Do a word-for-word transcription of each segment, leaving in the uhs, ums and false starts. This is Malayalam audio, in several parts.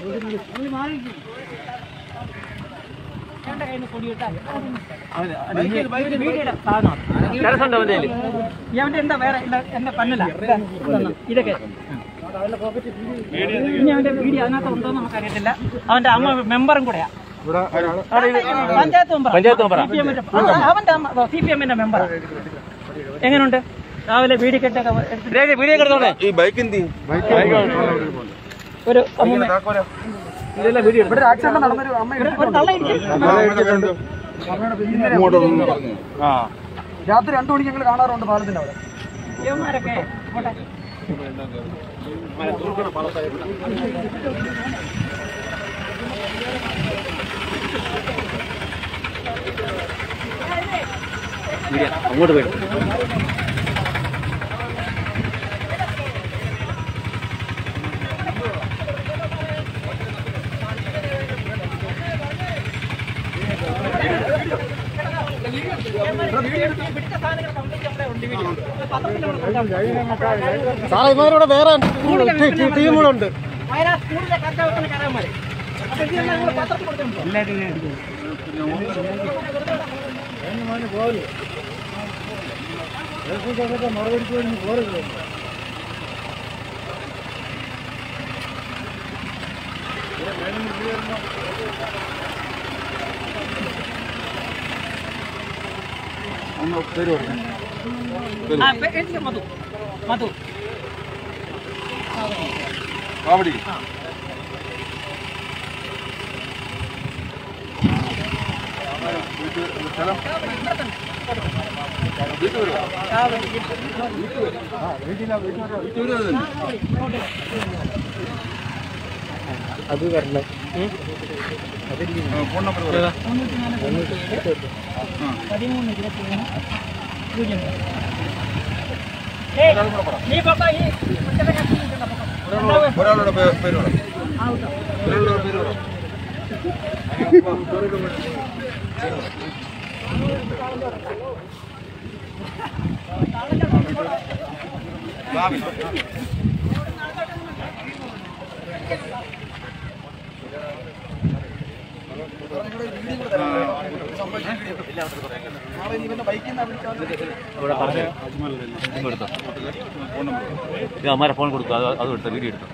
ഇവന്റെ എന്താ വേറെ എന്റെ പന്നല ഇതൊക്കെ ഇനി അവന്റെ വീഡിയോ അതിനകത്ത് ഉണ്ടോ എന്ന് നമുക്കറിയത്തില്ല. അവന്റെ അമ്മ മെമ്പറും കൂടെയാ, പഞ്ചായത്ത് മെമ്പർ, അവന്റെ അമ്മ സി പി എമ്മിന്റെ മെമ്പറാ. എങ്ങനെയുണ്ട് രാവിലെ വീഡിയോ കെട്ടൊക്കെ വീഡിയോ കെടുത്തോടെ ഒരു രാത്രി രണ്ടു മണിക്ക് ഞങ്ങൾ കാണാറുണ്ട് പാലത്തിന്റെ അവിടെ. യവന്മാരൊക്കെ അങ്ങോട്ട് പോയി സാറേ ഇവരുടെ വേറെ ടീമുകളുണ്ട്. മധു മധു കാവടി അത് വരണം. ഫോൺ നമ്പർ പതിമൂന്ന് ഇരുപത്തി മൂന്ന് പൂജ്യം. ഒരാളുടെ പേര് ഒരാളുടെ പേര് അമ്മാരെ ഫോൺ കൊടുത്തു, അത് അത് എടുത്ത വീഡിയോ എടുത്തു.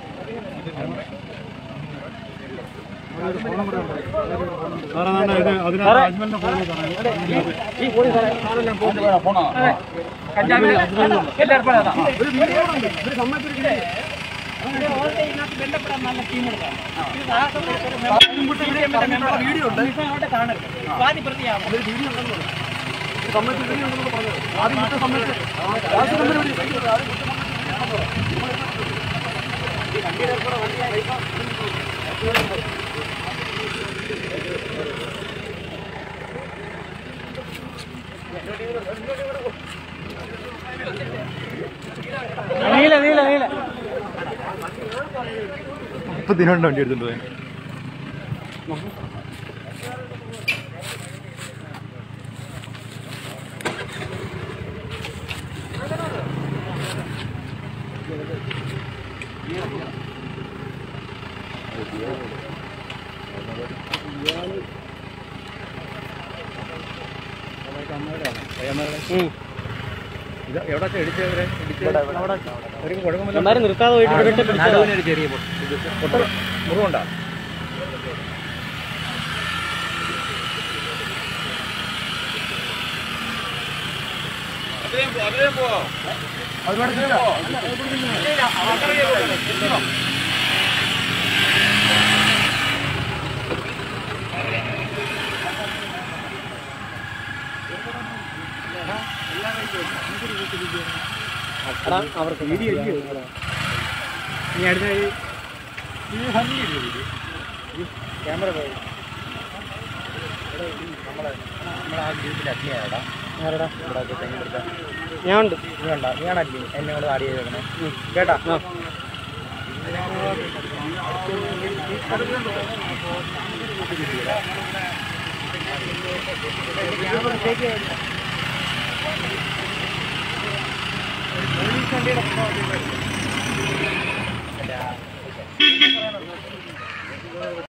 ബന്ധപ്പെടാൻ നല്ല ടീമെടുക്കാം. വീഡിയോ ഉണ്ട്, കാണരുത്. വാദി പ്രതിയാവും. നീല നീല നീല മുപ്പത്തിനോണ്ട് വണ്ടി എടുത്തിട്ട് പോയി. നിർത്താതെ പോയിട്ട് ചെറിയ മുറിവുണ്ടോ? അവർക്ക് വീഡിയോ ഇനി അടുത്ത ക്യാമറ പോയി നമ്മളെ നമ്മളെ ആ ഗ്രൂപ്പിൽ അഡ്മിനാടാ ആരടാ ഇവിടെ തെങ്ങെടുത്ത ഞാൻ ഉണ്ട് നീ ഉണ്ടോ നീയാണ് അഡ്മിൻ എന്നോട് ആഡ് ചെയ്തേക്കണേ കേട്ടാ. ആ